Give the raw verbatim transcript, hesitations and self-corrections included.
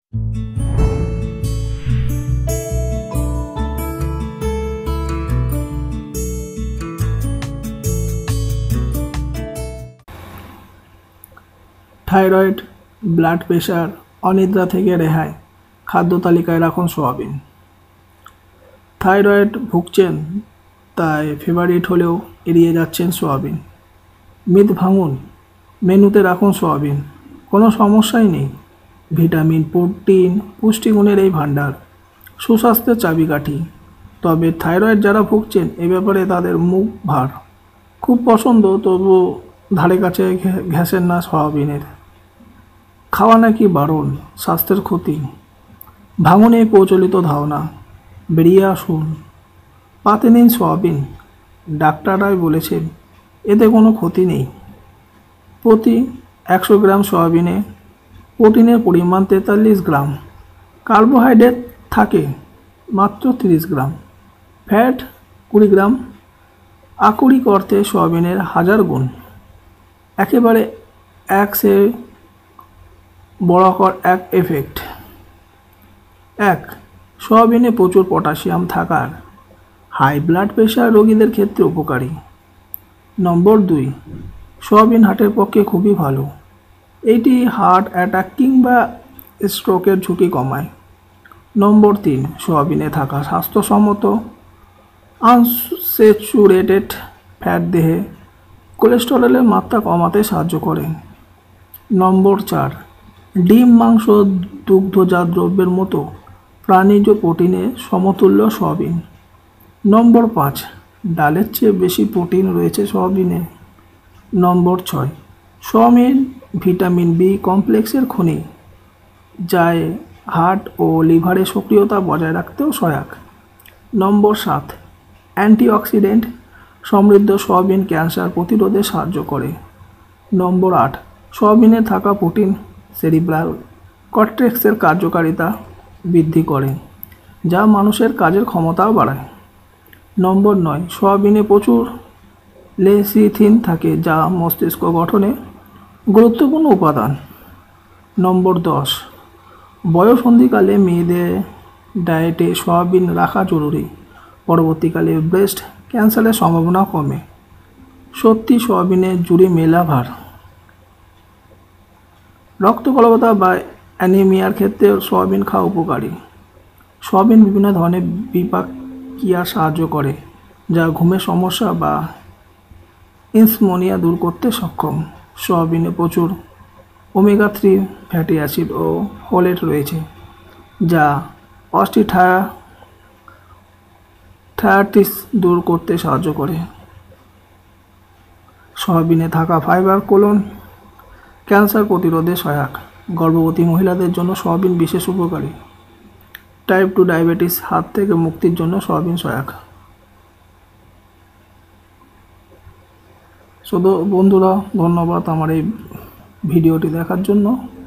Thyroid, blood pressure, অনিদ্রা থেকে রেহাই, খাদ্য তালিকায় রাখুন সোয়াবিন। থাইরয়েড ভুগছেন, তাই ফেভারিট হলেও এড়িয়ে যাচ্ছেন সোয়াবিন। মিথ ভাঙুন, মেনুতে রাখুন সোয়াবিন, কোনো সমস্যাই নেই। ভিটামিন, প্রোটিন, পুষ্টিগুণের এই ভাণ্ডার সুস্বাস্থ্যের চাবিকাঠি। তবে থাইরয়েড যারা ভুগছেন এ ব্যাপারে তাদের মুখ ভার, খুব পছন্দ, তবু ধারে কাছে ঘেঁষেন না সোয়াবিনের। খাওয়া নাকি বারণ, স্বাস্থ্যের ক্ষতি। ভাঙুন এই প্রচলিত ধারণা, বেরিয়ে আসুন। পাতে নিন সোয়াবিন, ডাক্তাররাই বলেছেন এতে কোনো ক্ষতি নেই। প্রতি একশো গ্রাম সোয়াবিনে প্রোটিনের পরিমাণ তেতাল্লিশ গ্রাম, কার্বোহাইড্রেট থাকে মাত্র তিরিশ গ্রাম, ফ্যাট কুড়ি গ্রাম। আকরিক অর্থে সোয়াবিনের হাজার গুণ। একেবারে এক সে বড়কর এক এফেক্ট। এক, সোয়াবিনে প্রচুর পটাশিয়াম থাকার হাই ব্লাড প্রেশার রোগীদের ক্ষেত্রে উপকারী। নম্বর দুই, সোয়াবিন হার্টের পক্ষে খুবই ভালো। এটি হার্ট অ্যাটাক কিংবা স্ট্রোকের ঝুঁকি কমায়। নম্বর তিন, সোয়াবিনে থাকা স্বাস্থ্যসম্মত আনস্যাচুরেটেড ফ্যাট দেহে কোলেস্টেরলের মাত্রা কমাতে সাহায্য করে। নম্বর চার, ডিম, মাংস, দুগ্ধজাত দ্রব্যের মতো প্রাণীজ প্রোটিনে সমতুল্য সোয়াবিন। নম্বর পাঁচ, ডালের চেয়ে বেশি প্রোটিন রয়েছে সোয়াবিনে। নম্বর ছয়, সোয়াবিন ভিটামিন বি কমপ্লেক্সের খনি, যা হার্ট ও লিভারের সক্রিয়তা বজায় রাখতেও সহায়ক। নম্বর সাত, অ্যান্টিঅক্সিডেন্ট সমৃদ্ধ সোয়াবিন ক্যান্সার প্রতিরোধে সাহায্য করে। নম্বর আট, সোয়াবিনে থাকা প্রোটিন সেরিব্রাল কর্টেক্সের কার্যকারিতা বৃদ্ধি করে, যা মানুষের কাজের ক্ষমতাও বাড়ায়। নম্বর নয়, সোয়াবিনে প্রচুর লেসিথিন থাকে, যা মস্তিষ্ক গঠনে গুরুত্বপূর্ণ উপাদান। নম্বর দশ, বয়ঃসন্ধিকালে মেয়েদের ডায়েটে সোয়াবিন রাখা জরুরি। পরবর্তীকালে ব্রেস্ট ক্যান্সারের সম্ভাবনা কমে। সত্যি সোয়াবিনের জুড়ি মেলা ভার। রক্তস্বল্পতা বা অ্যানিমিয়ার ক্ষেত্রে সোয়াবিন খাওয়া উপকারী। সোয়াবিন বিভিন্ন ধরনের বিপাকিয়া সাহায্য করে, যা ঘুমের সমস্যা বা ইনসমনিয়া দূর করতে সক্ষম। সোয়াবিনে প্রচুর ওমেগা থ্রি ফ্যাটি অ্যাসিড ও ফোলেট রয়েছে, যা অস্টিওআর্থ্রাইটিস দূর করতে সাহায্য করে। সোয়াবিনে থাকা ফাইবার কোলন ক্যান্সার প্রতিরোধে সহায়ক। গর্ভবতী মহিলাদের জন্য সোয়াবিন বিশেষ উপকারী। টাইপ টু ডায়াবেটিস হাত থেকে মুক্তির জন্য সোয়াবিন সহায়ক। শুধু বন্ধুরা, ধন্যবাদ আমার এই ভিডিওটি দেখার জন্য।